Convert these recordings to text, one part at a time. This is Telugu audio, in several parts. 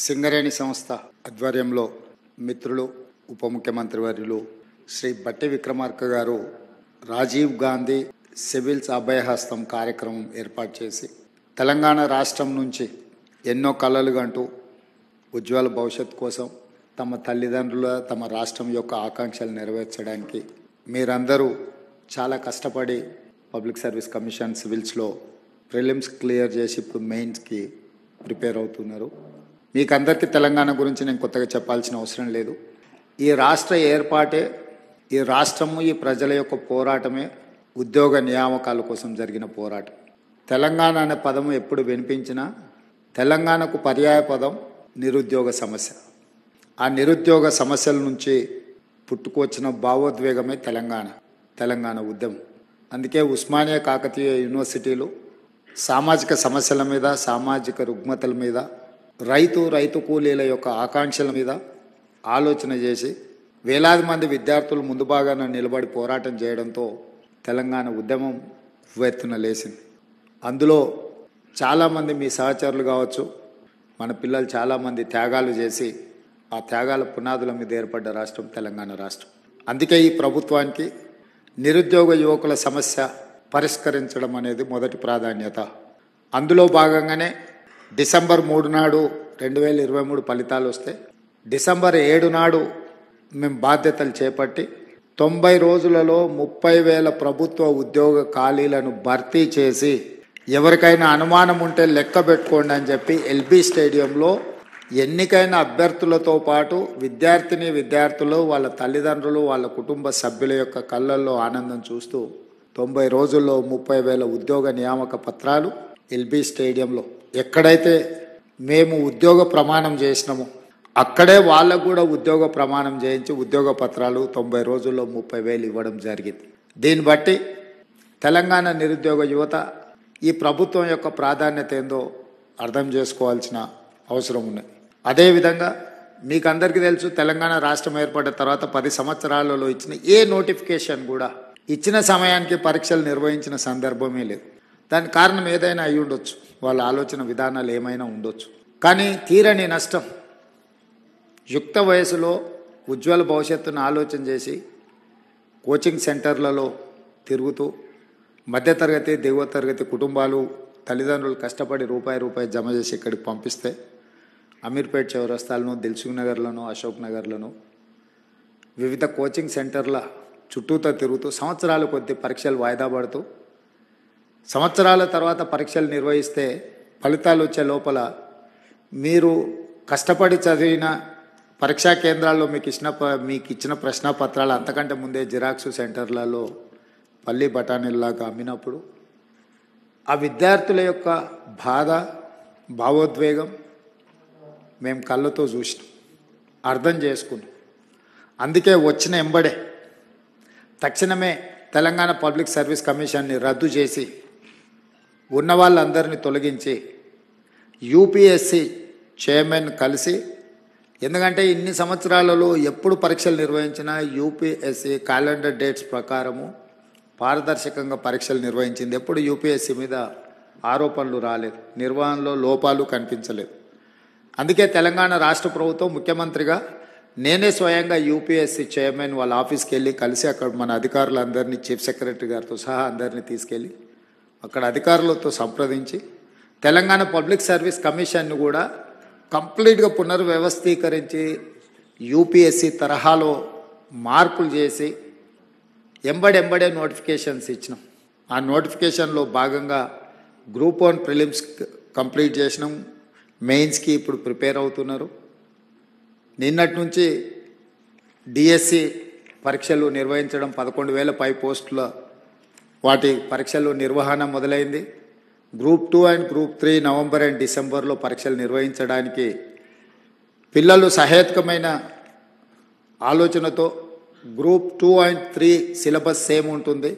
సింగరేణి సంస్థ ఆధ్వర్యంలో మిత్రులు ఉప ముఖ్యమంత్రి వర్యులు శ్రీ బట్టి విక్రమార్క గారు రాజీవ్ గాంధీ సివిల్స్ అభయహస్తం కార్యక్రమం ఏర్పాటు చేసి తెలంగాణ రాష్ట్రం నుంచి ఎన్నో కలలు కంటూ ఉజ్వల భవిష్యత్తు కోసం తమ తల్లిదండ్రుల తమ రాష్ట్రం యొక్క ఆకాంక్షలు నెరవేర్చడానికి మీరందరూ చాలా కష్టపడి పబ్లిక్ సర్వీస్ కమిషన్ సివిల్స్లో ప్రిలిమ్స్ క్లియర్ చేసి ఇప్పుడు మెయిన్స్కి ప్రిపేర్ అవుతున్నారు. మీకు అందరికీ తెలంగాణ గురించి నేను కొత్తగా చెప్పాల్సిన అవసరం లేదు. ఈ రాష్ట్ర ఏర్పాటే, ఈ రాష్ట్రము, ఈ ప్రజల యొక్క పోరాటమే ఉద్యోగ నియామకాల కోసం జరిగిన పోరాటం. తెలంగాణ అనే పదం ఎప్పుడు వినిపించినా తెలంగాణకు పర్యాయ పదం నిరుద్యోగ సమస్య. ఆ నిరుద్యోగ సమస్యల నుంచి పుట్టుకొచ్చిన భావోద్వేగమే తెలంగాణ ఉద్యమం. అందుకే ఉస్మానియా కాకతీయ యూనివర్సిటీలు సామాజిక సమస్యల మీద, సామాజిక రుగ్మతల మీద, రైతు కూలీల యొక్క ఆకాంక్షల మీద ఆలోచన చేసి వేలాది మంది విద్యార్థులు ముందు భాగాన నిలబడి పోరాటం చేయడంతో తెలంగాణ ఉద్యమం ఉవ్వెత్తున లేచింది. అందులో చాలామంది మీ సహచరులు కావచ్చు, మన పిల్లలు చాలామంది త్యాగాలు చేసి ఆ త్యాగాల పునాదుల మీద ఏర్పడ్డ రాష్ట్రం తెలంగాణ రాష్ట్రం. అందుకే ఈ ప్రభుత్వానికి నిరుద్యోగ యువకుల సమస్య పరిష్కరించడం అనేది మొదటి ప్రాధాన్యత. అందులో భాగంగానే డిసెంబర్ 3 నాడు 2023 ఫలితాలు వస్తే డిసెంబర్ 7 నాడు మేము బాధ్యతలు చేపట్టి 90 రోజులలో 30,000 ప్రభుత్వ ఉద్యోగ ఖాళీలను భర్తీ చేసి ఎవరికైనా అనుమానం ఉంటే లెక్క పెట్టుకోండి అని చెప్పి ఎల్బీ స్టేడియంలో ఎన్నికైన అభ్యర్థులతో పాటు విద్యార్థులు, వాళ్ళ తల్లిదండ్రులు, వాళ్ళ కుటుంబ సభ్యుల యొక్క కళ్ళల్లో ఆనందం చూస్తూ 90 రోజుల్లో 30,000 ఉద్యోగ నియామక పత్రాలు ఎల్బీ స్టేడియంలో ఎక్కడైతే మేము ఉద్యోగ ప్రమాణం చేసినామో అక్కడే వాళ్ళకు కూడా ఉద్యోగ ప్రమాణం చేయించి ఉద్యోగ పత్రాలు 90 రోజుల్లో 30,000 ఇవ్వడం జరిగింది. దీన్ని బట్టి తెలంగాణ నిరుద్యోగ యువత ఈ ప్రభుత్వం యొక్క ప్రాధాన్యత ఏందో అర్థం చేసుకోవాల్సిన అవసరం ఉన్నది. అదేవిధంగా మీకు అందరికీ తెలుసు, తెలంగాణ రాష్ట్రం ఏర్పడిన తర్వాత 10 సంవత్సరాలలో ఇచ్చిన ఏ నోటిఫికేషన్ కూడా ఇచ్చిన సమయానికి పరీక్షలు నిర్వహించిన సందర్భమే లేదు. దానికి కారణం ఏదైనా అయి ఉండొచ్చు, వాళ్ళ ఆలోచన విధానాలు ఏమైనా ఉండొచ్చు. కానీ తీరని నష్టం, యుక్త వయసులో ఉజ్వల భవిష్యత్తును ఆలోచన చేసి కోచింగ్ సెంటర్లలో తిరుగుతూ మధ్యతరగతి, దిగువ తరగతి కుటుంబాలు, తల్లిదండ్రులు కష్టపడి రూపాయి జమ చేసి ఇక్కడికి పంపిస్తే అమీర్పేట్ చౌరస్తాలను, దిల్సుఖ్ నగర్లను, అశోక్ నగర్లను, వివిధ కోచింగ్ సెంటర్ల చుట్టూతో తిరుగుతూ సంవత్సరాల కొద్ది పరీక్షలు వాయిదా పడుతూ సంవత్సరాల తర్వాత పరీక్షలు నిర్వహిస్తే ఫలితాలు వచ్చే లోపల మీరు కష్టపడి చదివిన పరీక్షా కేంద్రాల్లో మీకు ఇచ్చిన ప్రశ్నపత్రాలు అంతకంటే ముందే జిరాక్స్ సెంటర్లలో పల్లి బఠానీల్లాగా అమ్మినప్పుడు ఆ విద్యార్థుల యొక్క బాధ, భావోద్వేగం మేము కళ్ళతో చూసినాం, అర్థం చేసుకున్నాం. అందుకే వచ్చిన ఎంబడే తక్షణమే తెలంగాణ పబ్లిక్ సర్వీస్ కమిషన్ని రద్దు చేసి ఉన్న వాళ్ళందరినీ తొలగించి యూపీఎస్సీ చైర్మన్ కలిసి, ఎందుకంటే ఇన్ని సంవత్సరాలలో ఎప్పుడు పరీక్షలు నిర్వహించినా యూపీఎస్సీ క్యాలెండర్ డేట్స్ ప్రకారము పారదర్శకంగా పరీక్షలు నిర్వహించింది. ఎప్పుడు యూపీఎస్సీ మీద ఆరోపణలు రాలేదు, నిర్వహణలో లోపాలు కనిపించలేదు. అందుకే తెలంగాణ రాష్ట్ర ప్రభుత్వం ముఖ్యమంత్రిగా నేనే స్వయంగా యూపీఎస్సీ చైర్మన్ వాళ్ళ ఆఫీస్కి వెళ్ళి కలిసి అక్కడ మన అధికారులందరినీ, చీఫ్ సెక్రటరీ గారితో సహా అందరినీ తీసుకెళ్ళి అక్కడ అధికారులతో సంప్రదించి తెలంగాణ పబ్లిక్ సర్వీస్ కమిషన్ను కూడా కంప్లీట్గా పునర్వ్యవస్థీకరించి యూపీఎస్సీ తరహాలో మార్పులు చేసి ఎంబడే నోటిఫికేషన్స్ ఇచ్చినాం. ఆ నోటిఫికేషన్లో భాగంగా గ్రూప్ 1 ప్రిలిమ్స్ కంప్లీట్ చేసినాం, మెయిన్స్కి ఇప్పుడు ప్రిపేర్ అవుతున్నారు. నిన్నటి నుంచి డిఎస్సి పరీక్షలు నిర్వహించడం, 11,000 పై పోస్టుల వాటి పరీక్షలు నిర్వహణ మొదలైంది. Group 2 and group 3 November and డిసెంబర్లో పరీక్షలు నిర్వహించడానికి పిల్లలు సహేతుకమైన ఆలోచనతో గ్రూప్ 2 అండ్ 3 సిలబస్ సేమ్ ఉంటుంది.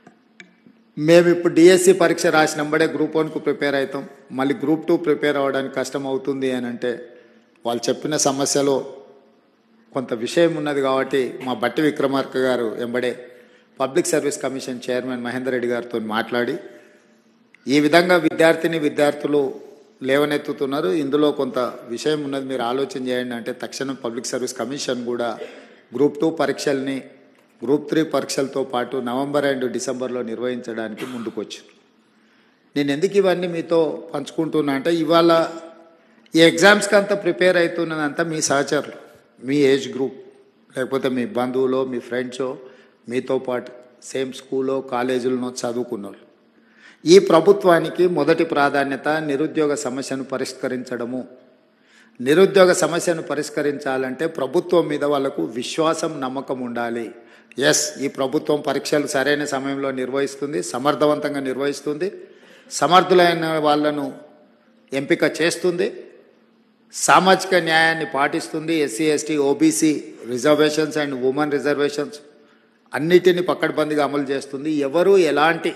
మేము ఇప్పుడు డిఎస్సి పరీక్ష రాసినంబడే గ్రూప్ 1కు ప్రిపేర్ అవుతాం, మళ్ళీ గ్రూప్ 2 ప్రిపేర్ అవ్వడానికి కష్టం అవుతుంది అని అంటే వాళ్ళు చెప్పిన సమస్యలో కొంత విషయం ఉన్నది. కాబట్టి మా బట్టి విక్రమార్క గారు ఎంబడే public service commission chairman Mahender Reddy గారితో మాట్లాడి ఈ విధంగా విద్యార్థులు లేవనెత్తుతున్నారు. ఇందులో కొంత విషయం ఉన్నది, మీరు ఆలోచన చేయండి. అంటే తక్షణం పబ్లిక్ సర్వీస్ కమిషన్ కూడా గ్రూప్ 2 పరీక్షల్ని గ్రూప్ 3 పరీక్షలతో పాటు నవంబర్ అండ్ డిసెంబర్లో నిర్వహించడానికి ముందుకొచ్చింది. నేను ఎందుకు ఇవన్నీ మీతో పంచుకుంటున్నా అంటే, ఇవాళ ఈ ఎగ్జామ్స్కి అంతా ప్రిపేర్ అవుతున్నదంతా మీ సహచరులు, మీ ఏజ్ గ్రూప్, లేకపోతే మీ బంధువులో, మీ ఫ్రెండ్సో, మీతో పాటు సేమ్ స్కూల్లో కాలేజీలో చదువుకున్న వాళ్ళు. ఈ ప్రభుత్వానికి మొదటి ప్రాధాన్యత నిరుద్యోగ సమస్యను పరిష్కరించడము. నిరుద్యోగ సమస్యను పరిష్కరించాలంటే ప్రభుత్వం మీద వాళ్ళకు విశ్వాసం, నమ్మకం ఉండాలి. ఎస్, ఈ ప్రభుత్వం పరీక్షలు సరైన సమయంలో నిర్వహిస్తుంది, సమర్థవంతంగా నిర్వహిస్తుంది, సమర్థులైన వాళ్ళను ఎంపిక చేస్తుంది, సామాజిక న్యాయాన్ని పాటిస్తుంది, SC ST OBC reservations and women reservations అన్నిటినీ పకడ్బందీగా అమలు చేస్తుంది. ఎవరు ఎలాంటి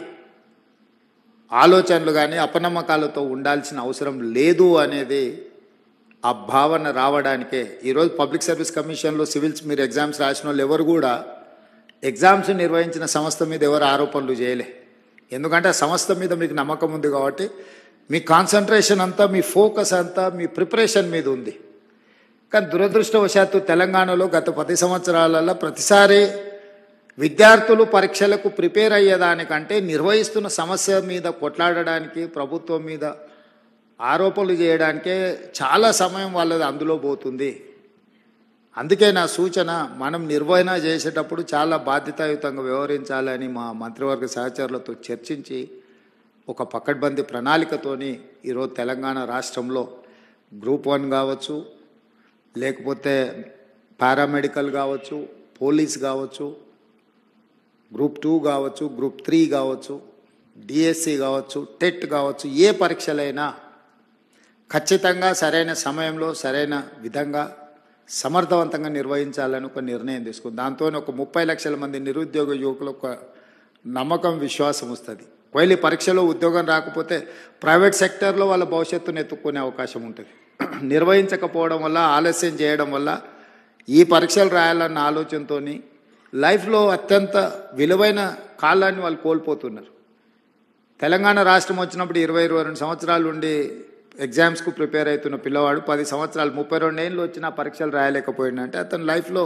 ఆలోచనలు కానీ అపనమ్మకాలతో ఉండాల్సిన అవసరం లేదు అనేది ఆ భావన రావడానికే ఈరోజు పబ్లిక్ సర్వీస్ కమిషన్లో సివిల్స్ మీరు ఎగ్జామ్స్ రాసిన వాళ్ళు ఎవరు కూడా ఎగ్జామ్స్ నిర్వహించిన సంస్థ మీద ఎవరు ఆరోపణలు చేయలే. ఎందుకంటే ఆ సంస్థ మీద మీకు నమ్మకం ఉంది కాబట్టి మీ కాన్సన్ట్రేషన్ అంతా, మీ ఫోకస్ అంతా మీ ప్రిపరేషన్ మీద ఉంది. కానీ దురదృష్టవశాత్తు తెలంగాణలో గత 10 సంవత్సరాలలో ప్రతిసారి విద్యార్థులు పరీక్షలకు ప్రిపేర్ అయ్యేదానికంటే నిర్వహిస్తున్న సమస్య మీద కొట్లాడడానికి, ప్రభుత్వం మీద ఆరోపణలు చేయడానికే చాలా సమయం వాళ్ళది అందులో పోతుంది. అందుకే నా సూచన, మనం నిర్వహణ చేసేటప్పుడు చాలా బాధ్యతాయుతంగా వ్యవహరించాలని మా మంత్రివర్గ సహచరులతో చర్చించి ఒక పకడ్బందీ ప్రణాళికతోని ఈరోజు తెలంగాణ రాష్ట్రంలో గ్రూప్ 1 కావచ్చు, లేకపోతే పారామెడికల్ కావచ్చు, పోలీస్ కావచ్చు, గ్రూప్ 2 కావచ్చు, గ్రూప్ 3 కావచ్చు, డిఎస్సి కావచ్చు, టెట్ కావచ్చు, ఏ పరీక్షలైనా ఖచ్చితంగా సరైన సమయంలో సరైన విధంగా సమర్థవంతంగా నిర్వహించాలని ఒక నిర్ణయం తీసుకుంది. దాంతో ఒక 30 లక్షల మంది నిరుద్యోగ యువకులకు ఒక నమ్మకం, విశ్వాసం వస్తుంది. ఒకవేళ పరీక్షలో ఉద్యోగం రాకపోతే ప్రైవేట్ సెక్టర్లో వాళ్ళ భవిష్యత్తును ఎత్తుక్కునే అవకాశం ఉంటుంది. నిర్వహించకపోవడం వల్ల, ఆలస్యం చేయడం వల్ల ఈ పరీక్షలు రాయాలన్న ఆలోచనతో లైఫ్లో అత్యంత విలువైన కాలాన్ని వాళ్ళు కోల్పోతున్నారు. తెలంగాణ రాష్ట్రం వచ్చినప్పుడు 20-22 సంవత్సరాలు ఉండి ఎగ్జామ్స్కు ప్రిపేర్ అవుతున్న పిల్లవాడు 10 సంవత్సరాలు 32 ఏళ్ళు వచ్చినా పరీక్షలు రాయలేకపోయిందంటే అతని లైఫ్లో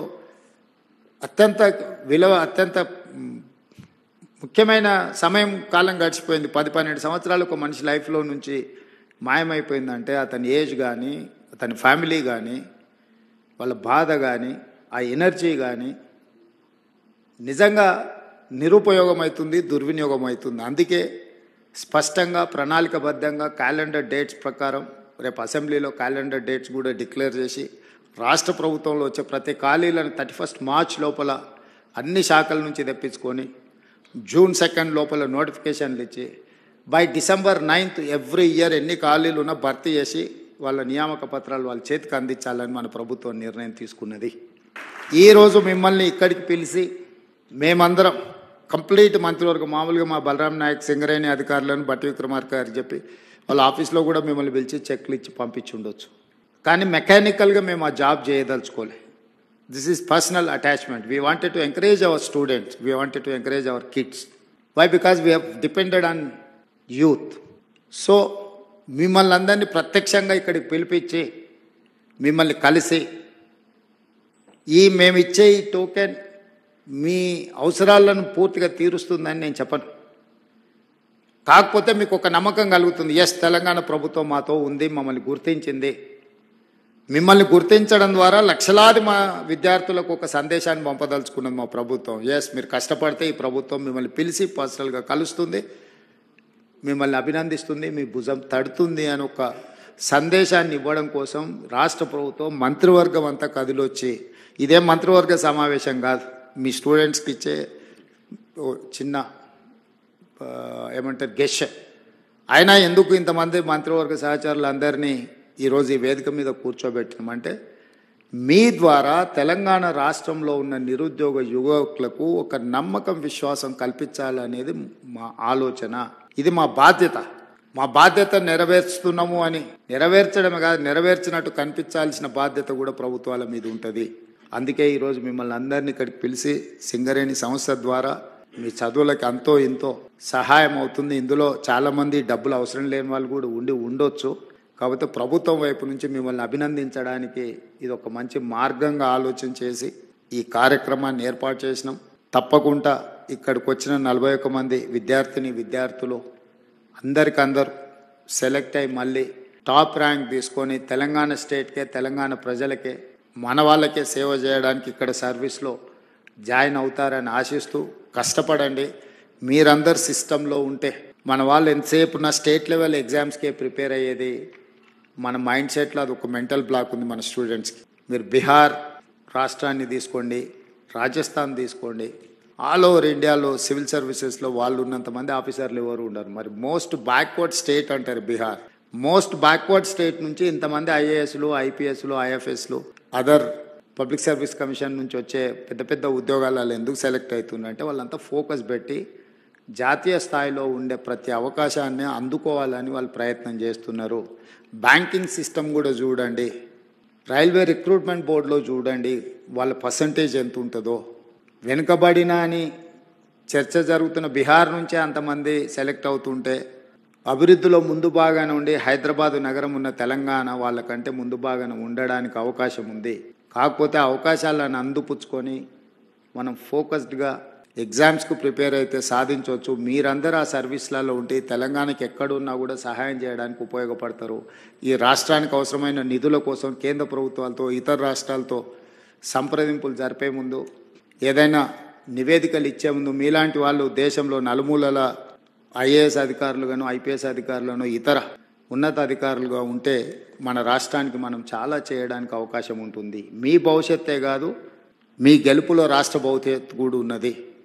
అత్యంత ముఖ్యమైన సమయం, కాలం గడిచిపోయింది. 10-12 సంవత్సరాలు ఒక మనిషి లైఫ్లో నుంచి మాయమైపోయిందంటే అతని ఏజ్ కానీ, అతని ఫ్యామిలీ కానీ, వాళ్ళ బాధ కానీ, ఆ ఎనర్జీ కానీ నిజంగా నిరుపయోగం అవుతుంది, దుర్వినియోగం అవుతుంది. అందుకే స్పష్టంగా, ప్రణాళికబద్ధంగా క్యాలెండర్ డేట్స్ ప్రకారం రేపు అసెంబ్లీలో క్యాలెండర్ డేట్స్ కూడా డిక్లేర్ చేసి రాష్ట్ర ప్రభుత్వంలో వచ్చే ప్రతి ఖాళీలను 31 మార్చ్ లోపల అన్ని శాఖల నుంచి తెప్పించుకొని జూన్ 2 లోపల నోటిఫికేషన్లు ఇచ్చి బై డిసెంబర్ 9 ఎవ్రీ ఇయర్ ఎన్ని ఖాళీలు ఉన్నా భర్తీ చేసి వాళ్ళ నియామక పత్రాలు వాళ్ళ చేతికి అందించాలని మన ప్రభుత్వం నిర్ణయం తీసుకున్నది. ఈరోజు మిమ్మల్ని ఇక్కడికి పిలిచి మేమందరం కంప్లీట్ మంత్రివర్గం, మామూలుగా మా బలరాం నాయక్, సింగరేణి అధికారులను, బట్టి విక్రమార్క గారు చెప్పి వాళ్ళ ఆఫీస్లో కూడా మిమ్మల్ని పిలిచి చెక్లు ఇచ్చి పంపించి ఉండొచ్చు. కానీ మెకానికల్గా మేము ఆ జాబ్ చేయదలుచుకోలే. This is personal attachment. We wanted to encourage our students, we wanted to encourage our kids. Why? Because we have depended on youth. So మిమ్మల్ని అందరినీ ప్రత్యక్షంగా ఇక్కడికి పిలిపించి మిమ్మల్ని కలిసి మేము ఇచ్చే ఈ టోకెన్ మీ అవసరాలను పూర్తిగా తీరుస్తుందని నేను చెప్పను. కాకపోతే మీకు ఒక నమ్మకం కలుగుతుంది, ఎస్ తెలంగాణ ప్రభుత్వం మాతో ఉంది, మమ్మల్ని గుర్తించింది. మిమ్మల్ని గుర్తించడం ద్వారా లక్షలాది మా విద్యార్థులకు ఒక సందేశాన్ని పంపదలుచుకున్నది మా ప్రభుత్వం. ఎస్, మీరు కష్టపడితే ఈ ప్రభుత్వం మిమ్మల్ని పిలిచి పర్సనల్గా కలుస్తుంది, మిమ్మల్ని అభినందిస్తుంది, మీ భుజం తడుతుంది అని ఒక సందేశాన్ని ఇవ్వడం కోసం రాష్ట్ర ప్రభుత్వం మంత్రివర్గం అంతా కదిలొచ్చి, ఇదేం మంత్రివర్గ సమావేశం కాదు, మీ స్టూడెంట్స్కి ఇచ్చే చిన్న ఏమంటారు గెష్. అయినా ఎందుకు ఇంతమంది మంత్రివర్గ సహచరులందరినీ ఈరోజు ఈ వేదిక మీద కూర్చోబెట్టినామంటే మీ ద్వారా తెలంగాణ రాష్ట్రంలో ఉన్న నిరుద్యోగ యువకులకు ఒక నమ్మకం, విశ్వాసం కల్పించాలనేది మా ఆలోచన. ఇది మా బాధ్యత. మా బాధ్యత నెరవేర్చుతున్నాము అని నెరవేర్చడమే కాదు, నెరవేర్చినట్టు కనిపించాల్సిన బాధ్యత కూడా ప్రభుత్వాల మీద ఉంటుంది. అందుకే ఈరోజు మిమ్మల్ని అందరినీ ఇక్కడికి పిలిచి సింగరేణి సంస్థ ద్వారా మీ చదువులకి అంతో ఇంతో సహాయం అవుతుంది. ఇందులో చాలామంది డబ్బులు అవసరం లేని వాళ్ళు కూడా ఉండొచ్చు. కాబట్టి ప్రభుత్వం వైపు నుంచి మిమ్మల్ని అభినందించడానికి ఇది ఒక మంచి మార్గంగా ఆలోచన చేసి ఈ కార్యక్రమాన్ని ఏర్పాటు చేసినాం. తప్పకుండా ఇక్కడికి వచ్చిన 41 మంది విద్యార్థులు అందరికందరూ సెలెక్ట్ అయ్యి మళ్ళీ టాప్ ర్యాంక్ తీసుకొని తెలంగాణ స్టేట్కే, తెలంగాణ ప్రజలకే, మన వాళ్ళకే సేవ చేయడానికి ఇక్కడ సర్వీస్లో జాయిన్ అవుతారని ఆశిస్తూ కష్టపడండి. మీరందరు సిస్టంలో ఉంటే మన వాళ్ళు ఎంతసేపు ఉన్న స్టేట్ లెవెల్ ఎగ్జామ్స్కే ప్రిపేర్ అయ్యేది మన మైండ్ సెట్లో అది ఒక మెంటల్ బ్లాక్ ఉంది మన స్టూడెంట్స్కి. మీరు బీహార్ రాష్ట్రాన్ని తీసుకోండి, రాజస్థాన్ తీసుకోండి, ఆల్ ఓవర్ ఇండియాలో సివిల్ సర్వీసెస్లో వాళ్ళు ఉన్నంతమంది ఆఫీసర్లు ఎవరు ఉండరు. మరి మోస్ట్ బ్యాక్వర్డ్ స్టేట్ అంటారు బీహార్. మోస్ట్ బ్యాక్వర్డ్ స్టేట్ నుంచి ఇంతమంది ఐఏఎస్లు, ఐపీఎస్లు, ఐఎఫ్ఎస్లు, అదర్ పబ్లిక్ సర్వీస్ కమిషన్ నుంచి వచ్చే పెద్ద పెద్ద ఉద్యోగాలలో ఎందుకు సెలెక్ట్ అవుతుందంటే వాళ్ళంతా ఫోకస్ పెట్టి జాతీయ స్థాయిలో ఉండే ప్రతి అవకాశాన్ని అందుకోవాలని వాళ్ళు ప్రయత్నం చేస్తున్నారు. బ్యాంకింగ్ సిస్టమ్ కూడా చూడండి, రైల్వే రిక్రూట్మెంట్ బోర్డులో చూడండి వాళ్ళ పర్సంటేజ్ ఎంత ఉంటుందో. వెనుకబడిన అని చర్చ జరుగుతున్న బీహార్ నుంచే అంతమంది సెలెక్ట్ అవుతుంటే అభివృద్ధిలో ముందు భాగాన ఉండి హైదరాబాదు నగరం ఉన్న తెలంగాణ వాళ్ళకంటే ముందు భాగాన ఉండడానికి అవకాశం ఉంది. కాకపోతే అవకాశాలను అందిపుచ్చుకొని మనం ఫోకస్డ్గా ఎగ్జామ్స్కు ప్రిపేర్ అయితే సాధించవచ్చు. మీరందరూ ఆ సర్వీస్లలో ఉంటే తెలంగాణకి ఎక్కడున్నా కూడా సహాయం చేయడానికి ఉపయోగపడతారు. ఈ రాష్ట్రానికి అవసరమైన నిధుల కోసం కేంద్ర ప్రభుత్వాలతో, ఇతర రాష్ట్రాలతో సంప్రదింపులు జరిపే ముందు, ఏదైనా నివేదికలు ఇచ్చే ముందు మీలాంటి వాళ్ళు దేశంలో నలుమూలల ఐఏఎస్ అధికారులుగాను, ఐపీఎస్ అధికారులను, ఇతర ఉన్నత అధికారులుగా ఉంటే మన రాష్ట్రానికి మనం చాలా చేయడానికి అవకాశం ఉంటుంది. మీ భవిష్యత్తే కాదు, మీ గెలుపులో రాష్ట్ర భవిష్యత్తు కూడా ఉన్నది.